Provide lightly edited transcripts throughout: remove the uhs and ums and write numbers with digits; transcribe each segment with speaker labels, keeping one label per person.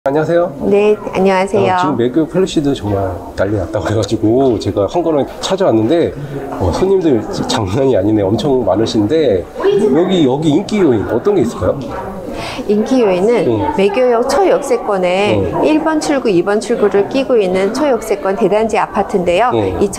Speaker 1: 안녕하세요.
Speaker 2: 네, 안녕하세요.
Speaker 1: 지금 매교 펠리시드 정말 난리 났다고 해가지고 제가 한 걸음 찾아왔는데 손님들 장난이 아니네. 엄청 많으신데 여기 인기 요인 어떤 게 있을까요?
Speaker 2: 인기 요인은 매교역 초역세권에 1번 출구, 2번 출구를 끼고 있는 초역세권 대단지 아파트인데요.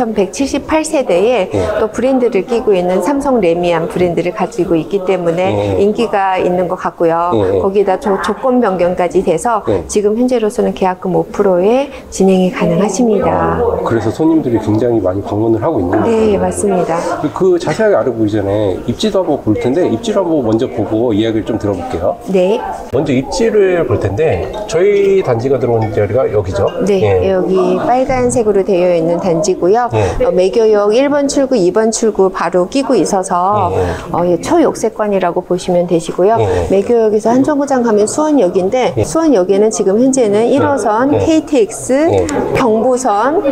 Speaker 2: 2178세대에 또 브랜드를 끼고 있는 삼성 레미안 브랜드를 가지고 있기 때문에 인기가 있는 것 같고요. 거기다 조건 변경까지 돼서 지금 현재로서는 계약금 5%에 진행이 가능하십니다.
Speaker 1: 그래서 손님들이 굉장히 많이 방문을 하고 있는 거예요.
Speaker 2: 네, 맞습니다.
Speaker 1: 그 자세하게 알아보기 전에 입지도 한번 볼 텐데 입지를 한번 먼저 보고 이야기를 좀 들어볼게요.
Speaker 2: 네.
Speaker 1: 먼저 입지를 볼 텐데 저희 단지가 들어온 자리가 여기죠?
Speaker 2: 네, 여기 빨간색으로 되어 있는 단지고요. 매교역 1번 출구, 2번 출구 바로 끼고 있어서 초역세권이라고 보시면 되시고요. 매교역에서 한정거장 가면 수원역인데 수원역에는 지금 현재는 1호선, KTX, 경부선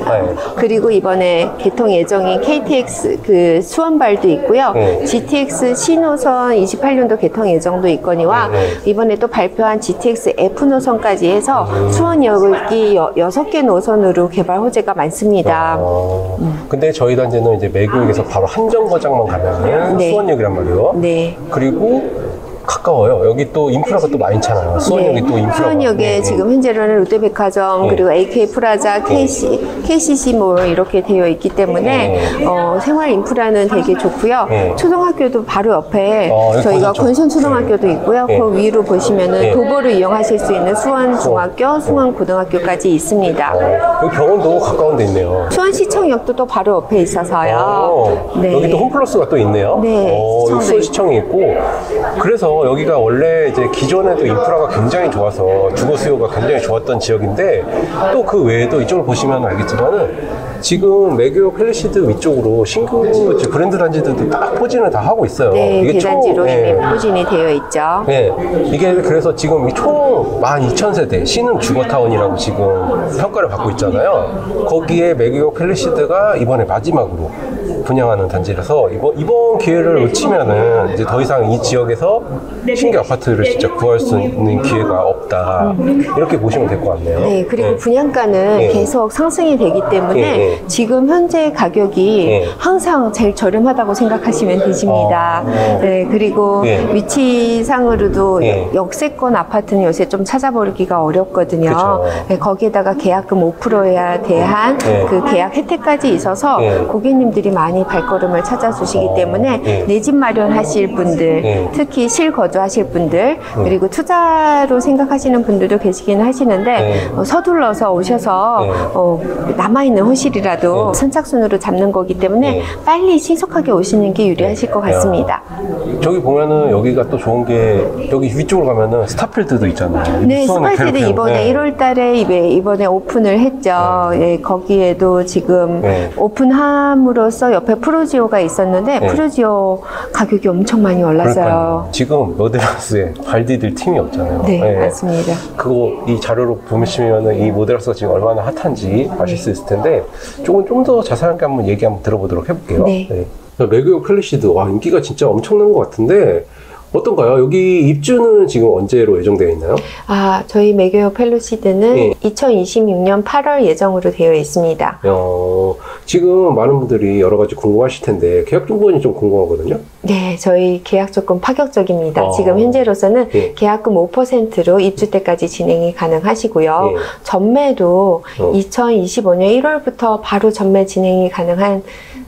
Speaker 2: 그리고 이번에 개통 예정인 KTX 그 수원발도 있고요. GTX 신호선 28년도 개통 예정도 있거니와 이번에 또 발표한 GTX F 노선까지 해서 수원역이 6개 노선으로 개발 호재가 많습니다.
Speaker 1: 근데 저희 단지는 이제 매교역에서 바로 한정거장만 가면은 수원역이란 말이에요.
Speaker 2: 네.
Speaker 1: 그리고 가까워요. 여기 또 인프라가 또 많잖아요. 수원역이 또 인프라가.
Speaker 2: 수원역에 지금 현재로는 롯데백화점 그리고 AK 프라자, KCC몰 이렇게 되어 있기 때문에 생활 인프라는 되게 좋고요. 초등학교도 바로 옆에 저희가 권선초등학교도 있고요. 그 위로 보시면은 도보를 이용하실 수 있는 수원중학교, 수원고등학교까지 있습니다.
Speaker 1: 여기 병원도 가까운 데 있네요.
Speaker 2: 수원시청역도 또 바로 옆에 있어서요.
Speaker 1: 여기 또 홈플러스가 또 있네요.
Speaker 2: 네,
Speaker 1: 여기 수원시청이 있고 그래서 여기가 원래 이제 기존에도 인프라가 굉장히 좋아서 주거 수요가 굉장히 좋았던 지역인데 또 그 외에도 이쪽을 보시면 알겠지만은 지금 매교 펠리시드 위쪽으로 신규 브랜드 단지들도 딱 포진을 다 하고 있어요.
Speaker 2: 네, 이게 대단지로 포진이 되어 있죠.
Speaker 1: 네, 이게 그래서 지금 총 12,000세대 신흥 주거타운이라고 지금 평가를 받고 있잖아요. 거기에 매교 펠리시드가 이번에 마지막으로 분양하는 단지라서 이번 기회를 놓치면은 이제 더 이상 이 지역에서 신규 아파트를 진짜 구할 수 있는 기회가 없다. 이렇게 보시면 될 것 같네요.
Speaker 2: 네, 그리고 분양가는 계속 상승이 되기 때문에 지금 현재 가격이 항상 제일 저렴하다고 생각하시면 되십니다. 네, 그리고 위치상으로도 역세권 아파트는 요새 좀 찾아보기가 어렵거든요. 네, 거기에다가 계약금 5%에 대한 그 계약 혜택까지 있어서 고객님들이 많이 발걸음을 찾아주시기 때문에 내 집 마련하실 분들, 특히 실거주하실 분들, 그리고 투자로 생각하시는 분들도 계시긴 하시는데 서둘러서 오셔서 남아있는 호실이라도 선착순으로 잡는 거기 때문에 빨리 신속하게 오시는 게 유리하실 것 같습니다.
Speaker 1: 저기 보면은 여기가 또 좋은 게 여기 위쪽으로 가면은 스타필드도 있잖아요.
Speaker 2: 네, 스타필드 이번에 1월 달에 이번에 오픈을 했죠. 거기에도 지금 오픈함으로써 옆에 프루지오가 있었는데 프루지오 가격이 엄청 많이 올랐어요.
Speaker 1: 그러니까요. 지금 모데라스에 발 디딜 팀이 없잖아요.
Speaker 2: 네, 맞습니다.
Speaker 1: 그거 이 자료로 보시면은 이 모데라스가 지금 얼마나 핫한지 아실 수 있을 텐데 조금 좀 더 자세하게 한번 얘기 한번 들어보도록 해볼게요. 매교 펠리시드 와 인기가 진짜 엄청난 것 같은데 어떤가요? 여기 입주는 지금 언제로 예정되어 있나요?
Speaker 2: 저희 매교역 펠리시드는 2026년 8월 예정으로 되어 있습니다.
Speaker 1: 지금 많은 분들이 여러 가지 궁금하실 텐데 계약 조건이 좀 궁금하거든요.
Speaker 2: 네, 저희 계약 조건 파격적입니다. 지금 현재로서는 계약금 5%로 입주 때까지 진행이 가능하시고요. 전매도 2025년 1월부터 바로 전매 진행이 가능한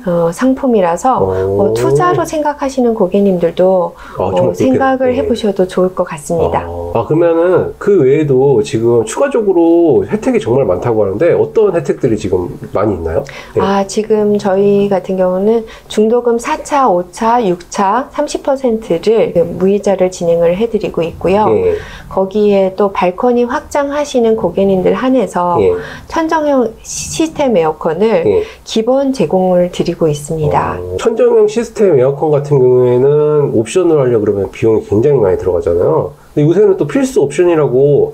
Speaker 2: 상품이라서 투자로 생각하시는 고객님들도 생각을 해보셔도 좋을 것 같습니다.
Speaker 1: 그러면은 그 외에도 지금 추가적으로 혜택이 정말 많다고 하는데 어떤 혜택들이 지금 많이 있나요?
Speaker 2: 지금 저희 같은 경우는 중도금 4차, 5차, 6차 30%를 무이자를 진행을 해드리고 있고요. 거기에 또 발코니 확장하시는 고객님들 한해서 천정형 시스템 에어컨을 기본 제공을 드리고 있습니다.
Speaker 1: 천정형 시스템 에어컨 같은 경우에는 옵션을 하려고 그러면 비용이 굉장히 많이 들어가잖아요. 근데 요새는 또 필수 옵션이라고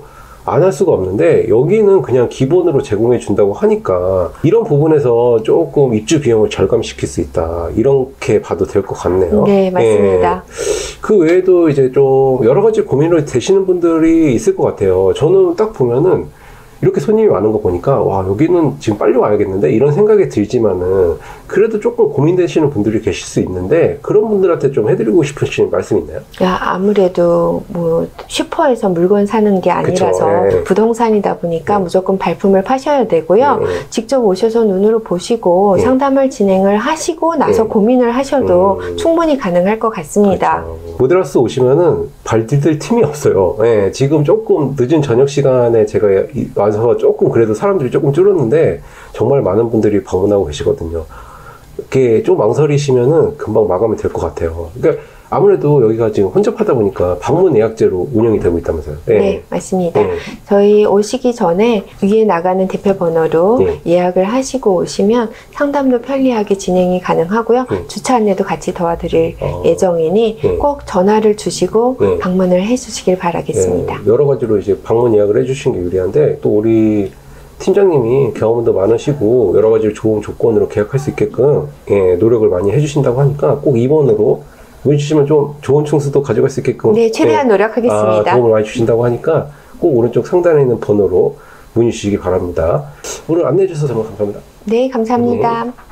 Speaker 1: 안 할 수가 없는데 여기는 그냥 기본으로 제공해 준다고 하니까 이런 부분에서 조금 입주 비용을 절감시킬 수 있다. 이렇게 봐도 될 것 같네요.
Speaker 2: 네, 맞습니다.
Speaker 1: 그 외에도 이제 좀 여러 가지 고민을 되시는 분들이 있을 것 같아요. 저는 딱 보면은 이렇게 손님이 많은 거 보니까 와 여기는 지금 빨리 와야겠는데 이런 생각이 들지만은 그래도 조금 고민되시는 분들이 계실 수 있는데 그런 분들한테 좀 해드리고 싶으신 말씀 있나요?
Speaker 2: 야, 아무래도 뭐 슈퍼에서 물건 사는 게 아니라서
Speaker 1: 그쵸,
Speaker 2: 부동산이다 보니까 무조건 발품을 파셔야 되고요. 직접 오셔서 눈으로 보시고 상담을 진행을 하시고 나서 고민을 하셔도 충분히 가능할 것 같습니다.
Speaker 1: 그렇죠. 모델하우스 오시면은 발 디딜 틈이 없어요. 지금 조금 늦은 저녁 시간에 제가 와서 조금 그래도 사람들이 조금 줄었는데 정말 많은 분들이 방문하고 계시거든요. 이렇게 좀 망설이시면은 금방 마감이 될 것 같아요. 그러니까 아무래도 여기가 지금 혼잡하다 보니까 방문 예약제로 운영이 되고 있다면서요?
Speaker 2: 네, 맞습니다. 저희 오시기 전에 위에 나가는 대표 번호로 예약을 하시고 오시면 상담도 편리하게 진행이 가능하고요. 주차 안내도 같이 도와드릴 예정이니 꼭 전화를 주시고 방문을 해주시길 바라겠습니다.
Speaker 1: 여러 가지로 이제 방문 예약을 해주신 게 유리한데 또 우리 팀장님이 경험도 많으시고 여러 가지 좋은 조건으로 계약할 수 있게끔 노력을 많이 해주신다고 하니까 꼭 2번으로 문의 주시면 좀 좋은 층수도 가져갈 수 있게끔
Speaker 2: 네, 최대한 노력하겠습니다.
Speaker 1: 도움을 많이 주신다고 하니까 꼭 오른쪽 상단에 있는 번호로 문의 주시기 바랍니다. 오늘 안내해 주셔서 정말 감사합니다.
Speaker 2: 네, 감사합니다.